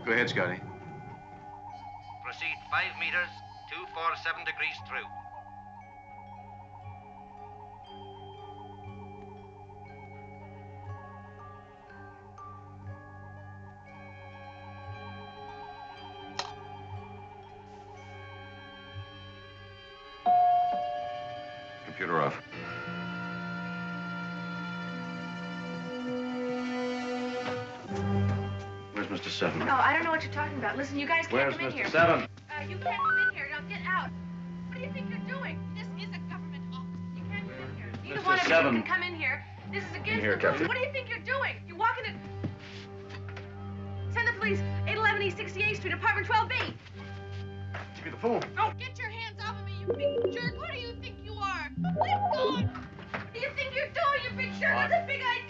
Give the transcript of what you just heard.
Go ahead, Scotty. Proceed 5 meters, 247 degrees through. Computer off. Where's Mr. Seven? Oh, I don't know what you're talking about. Listen, you guys can't come in here. Where's Mr. Seven? You can't come in here. Now get out. What do you think you're doing? This is a government office. You can't come in here. Neither one of you can come in here. This is against the rules. What do you think you're doing? You're walking in. Send the police. 811 East 68th Street, apartment 12B. Give me the phone. Oh, get your hands off of me, you big jerk. Who do you think you are? Let go. What do you think you're doing, you big jerk? That's a big idea.